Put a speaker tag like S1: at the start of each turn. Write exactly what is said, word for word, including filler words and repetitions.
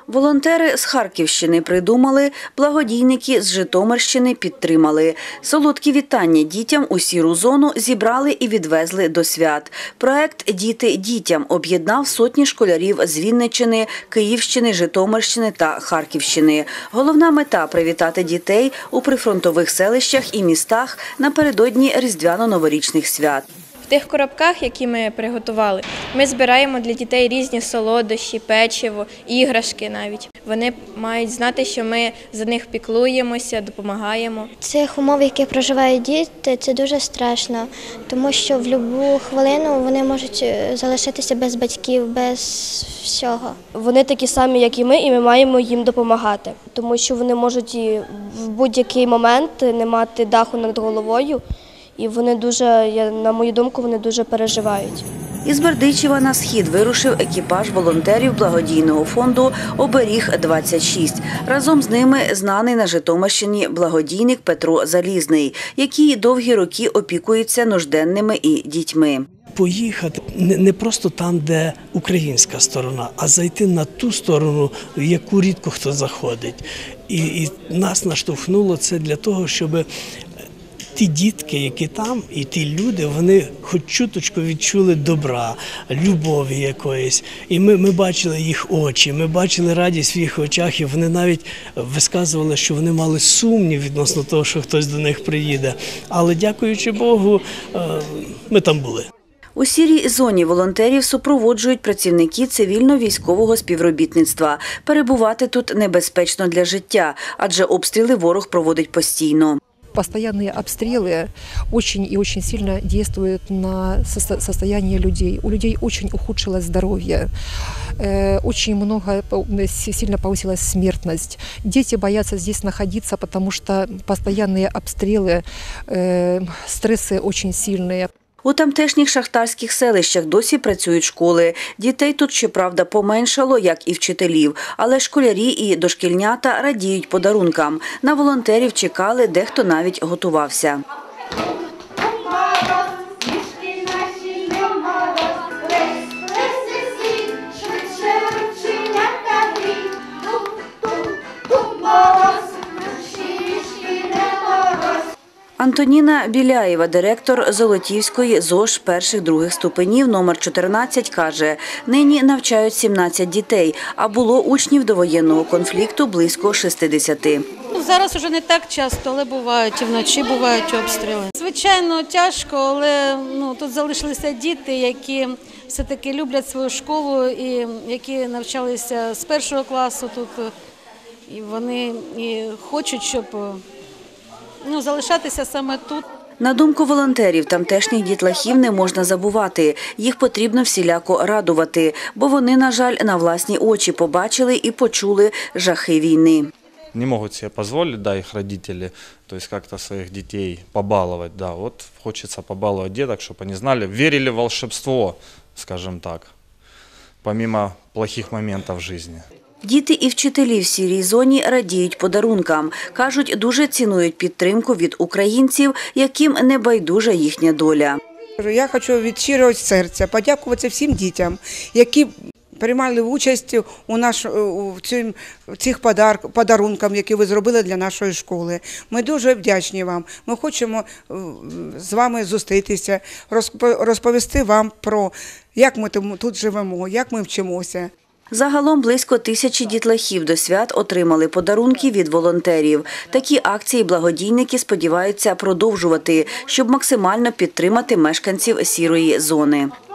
S1: Волонтери з Харківщини придумали, благодійники з Житомирщини підтримали. Солодкі вітання дітям у сіру зону зібрали і відвезли до свят. Проект «Діти дітям» об'єднав сотні школярів з Вінниччини, Київщини, Житомирщини та Харківщини. Головна мета – привітати дітей у прифронтових селищах і містах напередодні різдвяно-новорічних свят.
S2: В тих коробках, які ми приготували, ми збираємо для дітей різні солодощі, печиво, іграшки навіть. Вони мають знати, що ми за них піклуємося, допомагаємо.
S3: Цих умов, в яких проживають діти, це дуже страшно, тому що в будь-яку хвилину вони можуть залишитися без батьків, без всього.
S4: Вони такі самі, як і ми, і ми маємо їм допомагати, тому що вони можуть і в будь-який момент не мати даху над головою. І вони дуже, на мою думку, вони дуже переживають.
S1: Із Бердичева на схід вирушив екіпаж волонтерів благодійного фонду «Оберіг-двадцять шість». Разом з ними знаний на Житомирщині благодійник Петро Залізний, який довгі роки опікується нужденними і дітьми.
S5: Поїхати не просто там, де українська сторона, а зайти на ту сторону, в яку рідко хто заходить. І, і нас наштовхнуло це для того, щоб ті дітки, які там, і ті люди, вони хоч чуточку відчули добра, любові якоїсь. І ми, ми бачили їх очі, ми бачили радість в їх очах, і вони навіть висказували, що вони мали сумнів відносно того, що хтось до них приїде. Але, дякуючи Богу, ми там були.
S1: У сірій зоні волонтерів супроводжують працівники цивільно-військового співробітництва. Перебувати тут небезпечно для життя, адже обстріли ворог проводить постійно.
S6: Постоянные обстрелы очень и очень сильно действуют на состояние людей. У людей очень ухудшилось здоровье, очень много, сильно повысилась смертность. Дети боятся здесь находиться, потому что постоянные обстрелы, стрессы очень сильные.
S1: У тамтешніх шахтарських селищах досі працюють школи. Дітей тут, щоправда, поменшало, як і вчителів. Але школярі і дошкільнята радіють подарункам. На волонтерів чекали, дехто навіть готувався. Антоніна Біляєва, директор Золотівської ЗОШ перших-других ступенів номер чотирнадцять, каже, нині навчають сімнадцять дітей, а було учнів до воєнного конфлікту близько шістдесяти.
S7: Зараз вже не так часто, але бувають, і вночі бувають обстріли. Звичайно, тяжко, але ну, тут залишилися діти, які все-таки люблять свою школу і які навчалися з першого класу тут. І вони і хочуть, щоб Ну, залишатися саме тут.
S1: На думку волонтерів, тамтешніх дітлахів не можна забувати. Їх потрібно всіляко радувати, бо вони, на жаль, на власні очі побачили і почули жахи війни.
S8: Не можуть собі дозволити, да, їх батьки, то есть как-то своїх дітей побалувати. Да, от хочеться побалувати діток, щоб вони знали, вірили в волшебство, скажімо так, помимо плохих моментів в житті.
S1: Діти і вчителі в сірій зоні радіють подарункам. Кажуть, дуже цінують підтримку від українців, яким не байдужа їхня доля.
S9: Я хочу від щирого серця подякувати всім дітям, які приймали участь у наш, у цих подарунках, які ви зробили для нашої школи. Ми дуже вдячні вам. Ми хочемо з вами зустрітися, розповісти вам про, як ми тут живемо, як ми вчимося.
S1: Загалом близько тисячі дітлахів до свят отримали подарунки від волонтерів. Такі акції благодійники сподіваються продовжувати, щоб максимально підтримати мешканців сірої зони.